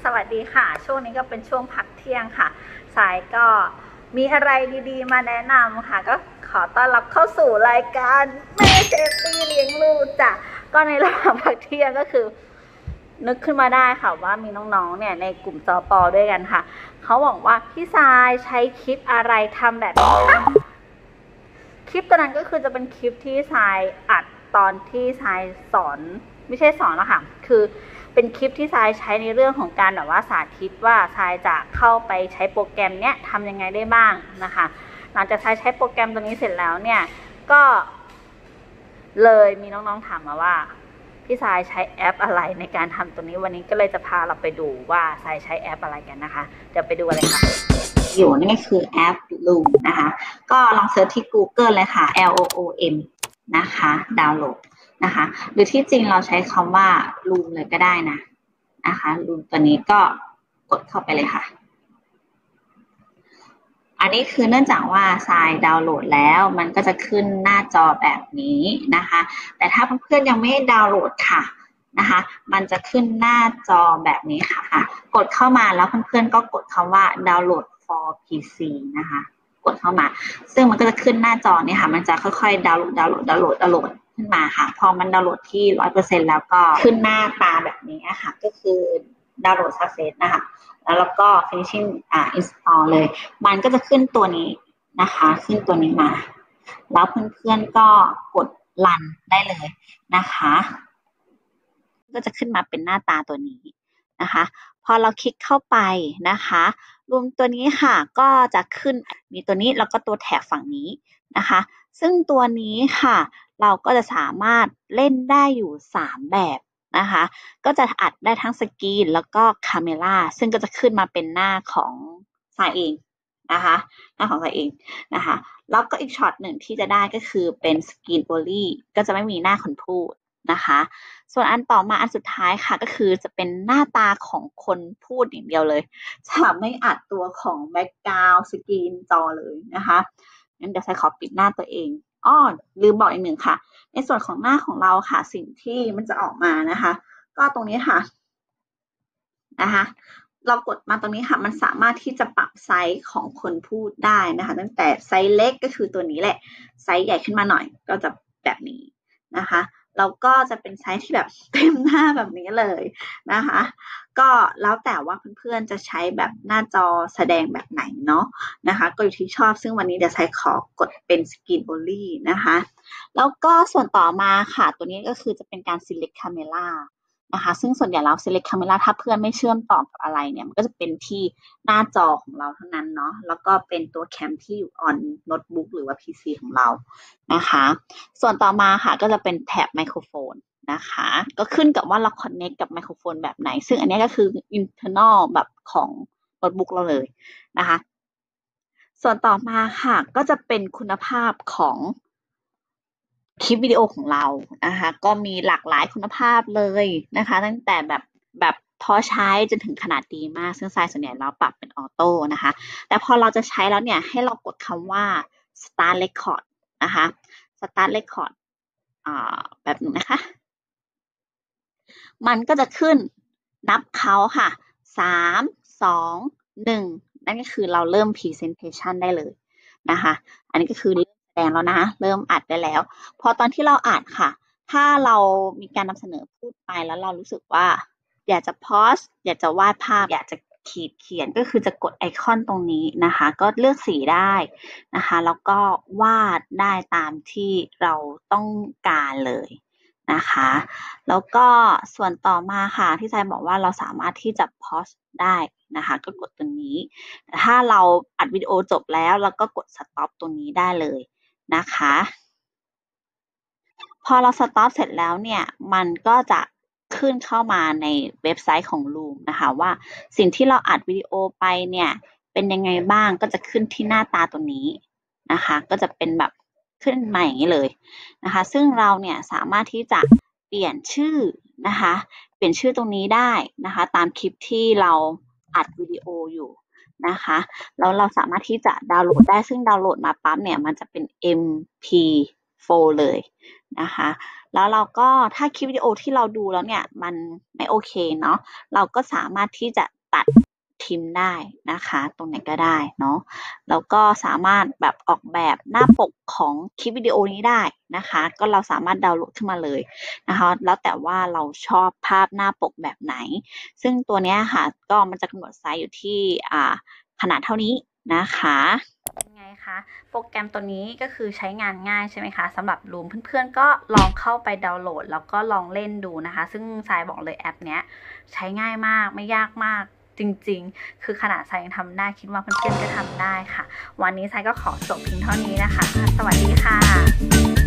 สวัสดีค่ะช่วงนี้ก็เป็นช่วงพักเที่ยงค่ะสายก็มีอะไรดีๆมาแนะนำค่ะก็ขอต้อนรับเข้าสู่รายการแม่เซฟตี้เลี้ยงลูกจ้ะก็ในระหว่างพักเที่ยงก็คือนึกขึ้นมาได้ค่ะว่ามีน้องๆเนี่ยในกลุ่มจอปอด้วยกันค่ะเขาบอกว่าพี่ทรายใช้คลิปอะไรทำแบบนี้คะคลิปตัวนั้นก็คือจะเป็นคลิปที่ทรายอัดตอนที่ทรายสอนไม่ใช่สอนแล้วค่ะคือเป็นคลิปที่ทรายใช้ในเรื่องของการแบบว่าสาธิตว่าทรายจะเข้าไปใช้โปรแกรมเนี้ยทำยังไงได้บ้างนะคะหลังจากทรายใช้โปรแกรมตัวนี้เสร็จแล้วเนี่ยก็เลยมีน้องๆถามมาว่าพี่ทรายใช้แอปอะไรในการทำตัวนี้วันนี้ก็เลยจะพาเราไปดูว่าทรายใช้แอปอะไรกันนะคะเดี๋ยวไปดูกันเลยค่ะอยู่นี่ก็คือแอป Loom นะคะก็ลองเซิร์ชที่ Google เลยค่ะ LOOM นะคะดาวน์โหลดนะคะหรือที่จริงเราใช้คำว่า Loom เลยก็ได้นะคะ Loom ตัวนี้ก็กดเข้าไปเลยค่ะอันนี้คือเนื่องจากว่าทรายดาวน์โหลดแล้วมันก็จะขึ้นหน้าจอแบบนี้นะคะแต่ถ้าเพื่อนๆยังไม่ดาวน์โหลดค่ะนะคะมันจะขึ้นหน้าจอแบบนี้ค่ะกดเข้ามาแล้วเพื่อนๆก็กดคำว่าดาวน์โหลด for PC นะคะกดเข้ามาซึ่งมันก็จะขึ้นหน้าจอเนี่ยค่ะมันจะค่อยๆดาวน์โหลดขึ้นมาค่ะพอมันดาวน์โหลดที่ 100% แล้วก็ขึ้นหน้าตาแบบนี้ค่ะก็คือดาวน์โหลด success นะคะแล้วก็ finishing install เลยมันก็จะขึ้นตัวนี้นะคะขึ้นตัวนี้มาแล้วเพื่อนๆก็กด run ได้เลยนะคะก็จะขึ้นมาเป็นหน้าตาตัวนี้นะคะพอเราคลิกเข้าไปนะคะรวมตัวนี้ค่ะก็จะขึ้นมีตัวนี้แล้วก็ตัวแถบฝั่งนี้นะคะซึ่งตัวนี้ค่ะเราก็จะสามารถเล่นได้อยู่3แบบนะคะก็จะอัดได้ทั้งสกรีนแล้วก็คาเมล่าซึ่งก็จะขึ้นมาเป็นหน้าของสายเองนะคะหน้าของสายเองนะคะแล้วก็อีกช็อตหนึ่งที่จะได้ก็คือเป็นสกรีนโอลี่ก็จะไม่มีหน้าคนพูดนะคะส่วนอันต่อมาอันสุดท้ายค่ะก็คือจะเป็นหน้าตาของคนพูดอย่างเดียวเลยจะไม่อัดตัวของแบ็กกราวด์สกรีนจอเลยนะคะงั้นเดี๋ยวใช้ขอปิดหน้าตัวเองอ้อลืมบอกอีกหนึ่งค่ะในส่วนของหน้าของเราค่ะสิ่งที่มันจะออกมานะคะก็ตรงนี้ค่ะนะคะเรากดมาตรงนี้ค่ะมันสามารถที่จะปรับไซส์ของคนพูดได้นะคะตั้งแต่ไซส์เล็กก็คือตัวนี้แหละไซส์ใหญ่ขึ้นมาหน่อยก็จะแบบนี้นะคะเราก็จะเป็นไซส์ที่แบบเต็มหน้าแบบนี้เลยนะคะก็แล้วแต่ว่าเพื่อนๆจะใช้แบบหน้าจอแสดงแบบไหนเนาะนะคะก็อยู่ที่ชอบซึ่งวันนี้เดี๋ยวใช้ขอกดเป็น Screen Only นะคะแล้วก็ส่วนต่อมาค่ะตัวนี้ก็คือจะเป็นการ Select Cameraนะคะซึ่งส่วนใหญ่แล้ว Select Camera ถ้าเพื่อนไม่เชื่อมต่อกับอะไรเนี่ยมันก็จะเป็นที่หน้าจอของเราเท่านั้นเนาะแล้วก็เป็นตัวแคมที่อยู่ on notebook หรือว่า PC ของเรานะคะส่วนต่อมาค่ะก็จะเป็นแท็บไมโครโฟนนะคะก็ขึ้นกับว่าเรา connect กับไมโครโฟนแบบไหนซึ่งอันนี้ก็คือ internal แบบของโน้ตบุ๊กเราเลยนะคะส่วนต่อมาค่ะก็จะเป็นคุณภาพของคลิปวิดีโอของเรานะคะก็มีหลากหลายคุณภาพเลยนะคะตั้งแต่แบบพอใช้จนถึงขนาดดีมากซึ่งทรายส่วนใหญ่เราปรับเป็นออโต้นะคะแต่พอเราจะใช้แล้วเนี่ยให้เรากดคำว่า start record นะคะ start record แบบนึงนะคะมันก็จะขึ้นนับเขาค่ะ3 2 1นั่นก็คือเราเริ่ม presentation ได้เลยนะคะอันนี้ก็คือเริ่มแสดงแล้วนะเริ่มอัดได้แล้วพอตอนที่เราอัดค่ะถ้าเรามีการนำเสนอพูดไปแล้วเรารู้สึกว่าอยากจะโพสอยากจะวาดภาพอยากจะเขียนก็คือจะกดไอคอนตรงนี้นะคะก็เลือกสีได้นะคะแล้วก็วาดได้ตามที่เราต้องการเลยนะคะแล้วก็ส่วนต่อมาค่ะที่ทรายบอกว่าเราสามารถที่จะพอสได้นะคะก็กดตรงนี้แต่ถ้าเราอัดวิดีโอจบแล้วเราก็กดสต็อปตรงนี้ได้เลยนะคะพอเราสต็อปเสร็จแล้วเนี่ยมันก็จะขึ้นเข้ามาในเว็บไซต์ของ Loom นะคะว่าสิ่งที่เราอัดวิดีโอไปเนี่ยเป็นยังไงบ้างก็จะขึ้นที่หน้าตาตัวนี้นะคะก็จะเป็นแบบขึ้นมาอย่างนี้เลยนะคะซึ่งเราเนี่ยสามารถที่จะเปลี่ยนชื่อนะคะเปลี่ยนชื่อตรงนี้ได้นะคะตามคลิปที่เราอัดวิดีโออยู่นะคะแล้วเราสามารถที่จะดาวน์โหลดได้ซึ่งดาวน์โหลดมาปั๊บเนี่ยมันจะเป็น MP 4เลยนะคะแล้วเราก็ถ้าคลิปวิดีโอที่เราดูแล้วเนี่ยมันไม่โอเคเนาะเราก็สามารถที่จะตัดทิมได้นะคะตรงไหนก็ได้เนาะแล้วก็สามารถแบบออกแบบหน้าปกของคลิปวิดีโอนี้ได้นะคะก็เราสามารถดาวน์โหลดขึ้นมาเลยนะคะแล้วแต่ว่าเราชอบภาพหน้าปกแบบไหนซึ่งตัวเนี้ยค่ะก็มันจะกำหนดไซส์อยู่ที่ขนาดเท่านี้นะคะเป็นไงคะโปรแกรมตัวนี้ก็คือใช้งานง่ายใช่ไหมคะสำหรับรูมเพื่อนๆก็ลองเข้าไปดาวน์โหลดแล้วก็ลองเล่นดูนะคะซึ่งทรายบอกเลยแอปเนี้ยใช้ง่ายมากไม่ยากมากจริงๆคือขนาดทรายยังทำได้คิดว่าเพื่อนๆก็ทำได้ค่ะวันนี้ทรายก็ขอจบเพียงเท่านี้นะคะสวัสดีค่ะ